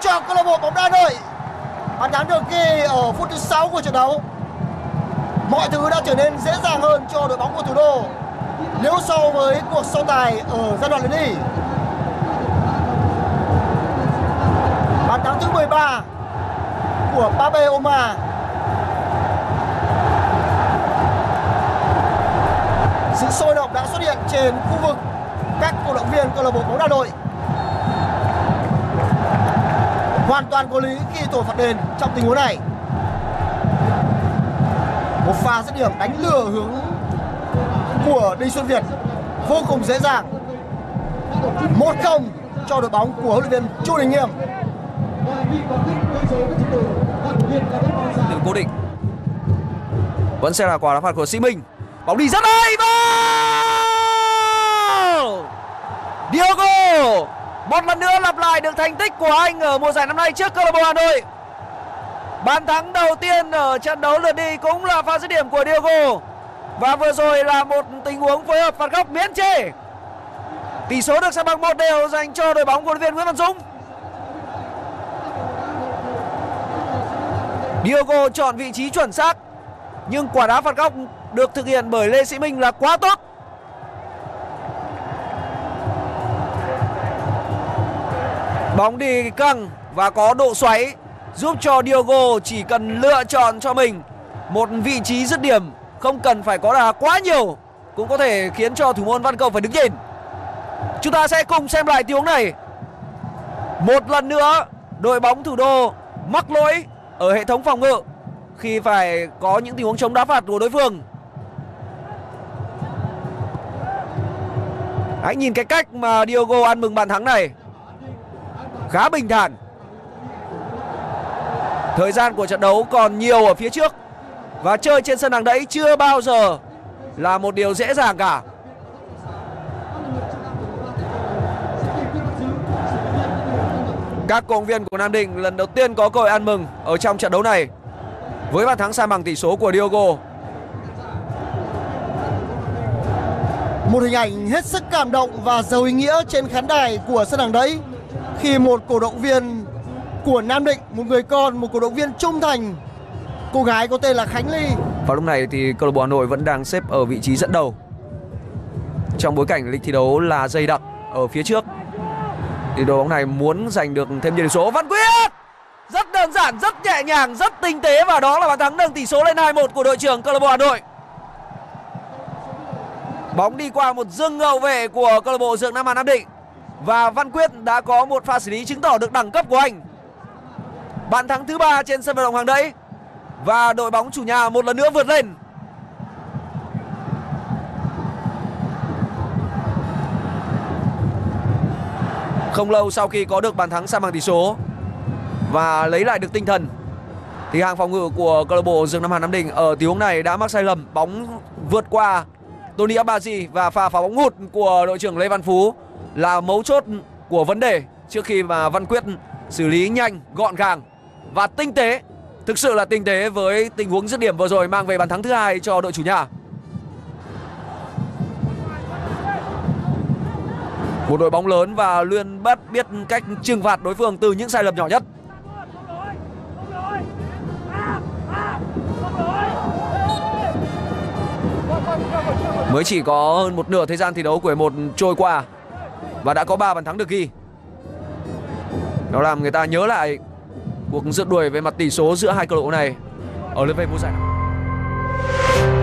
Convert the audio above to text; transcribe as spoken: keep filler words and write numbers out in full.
cho câu lạc bộ bóng đá Hà Nội. Bàn thắng được ghi ở phút thứ sáu của trận đấu. Mọi thứ đã trở nên dễ dàng hơn cho đội bóng của thủ đô nếu so với cuộc so tài ở giai đoạn lượt đi. Bàn thắng thứ mười ba của Pape Oma. Sự sôi động đã xuất hiện trên khu vực các cổ động viên câu lạc bộ bóng đá Hà Nội. Hoàn toàn có lý khi thổi phạt đền trong tình huống này. Một pha dứt điểm đánh lừa hướng của Đinh Xuân Việt vô cùng dễ dàng. một không cho đội bóng của huấn luyện viên Chu Đình Nghiêm. Đường cố định vẫn sẽ là quả đá phạt của Sĩ Minh. Bóng đi rất hay vào. Diogo một lần nữa lặp lại được thành tích của anh ở mùa giải năm nay trước câu lạc bộ Hà Nội. Bàn thắng đầu tiên ở trận đấu lượt đi cũng là pha dứt điểm của Diogo. Và vừa rồi là một tình huống phối hợp phạt góc miễn chê. Tỷ số được san bằng một đều dành cho đội bóng của huấn luyện viên Nguyễn Văn Dũng. Diogo chọn vị trí chuẩn xác, nhưng quả đá phạt góc được thực hiện bởi Lê Sĩ Minh là quá tốt. Bóng đi căng và có độ xoáy, giúp cho Diogo chỉ cần lựa chọn cho mình một vị trí dứt điểm, không cần phải có đà quá nhiều, cũng có thể khiến cho thủ môn Văn Cầu phải đứng nhìn. Chúng ta sẽ cùng xem lại tình huống này. Một lần nữa đội bóng thủ đô mắc lỗi ở hệ thống phòng ngự khi phải có những tình huống chống đá phạt của đối phương. Hãy nhìn cái cách mà Diogo ăn mừng bàn thắng này, khá bình thản. Thời gian của trận đấu còn nhiều ở phía trước, và chơi trên sân hàng đẫy chưa bao giờ là một điều dễ dàng cả. Các cổ động viên của Nam Định lần đầu tiên có cơ hội ăn mừng ở trong trận đấu này với bàn thắng san bằng tỷ số của Diogo. Một hình ảnh hết sức cảm động và giàu ý nghĩa trên khán đài của sân hàng đẫy khi một cổ động viên của Nam Định, một người con, một cổ động viên trung thành, cô gái có tên là Khánh Ly. Vào lúc này thì câu lạc bộ Hà Nội vẫn đang xếp ở vị trí dẫn đầu trong bối cảnh lịch thi đấu là dày đặc ở phía trước. Thì đội bóng này muốn giành được thêm nhiều điểm số. Văn Quyết rất đơn giản, rất nhẹ nhàng, rất tinh tế, và đó là bàn thắng nâng tỷ số lên hai một của đội trưởng câu lạc bộ Hà Nội. Bóng đi qua một dưng hậu vệ của câu lạc bộ Dược Nam Hà Nam Định, và Văn Quyết đã có một pha xử lý chứng tỏ được đẳng cấp của anh. Bàn thắng thứ ba trên sân vận động Hàng Đẫy, và đội bóng chủ nhà một lần nữa vượt lên. Không lâu sau khi có được bàn thắng san bằng tỷ số và lấy lại được tinh thần, thì hàng phòng ngự của câu lạc bộ Dược Nam Hà Nam Định ở tình huống này đã mắc sai lầm. Bóng vượt qua Tony Abazi và pha phá bóng ngụt của đội trưởng Lê Văn Phú là mấu chốt của vấn đề, trước khi mà Văn Quyết xử lý nhanh, gọn gàng và tinh tế, thực sự là tinh tế với tình huống dứt điểm vừa rồi, mang về bàn thắng thứ hai cho đội chủ nhà. Một đội bóng lớn và luôn bắt biết cách trừng phạt đối phương từ những sai lầm nhỏ nhất. Mới chỉ có hơn một nửa thời gian thi đấu của hiệp một trôi qua và đã có ba bàn thắng được ghi. Nó làm người ta nhớ lại cuộc rượt đuổi về mặt tỷ số giữa hai câu lạc bộ này ở lượt về mùa giải này.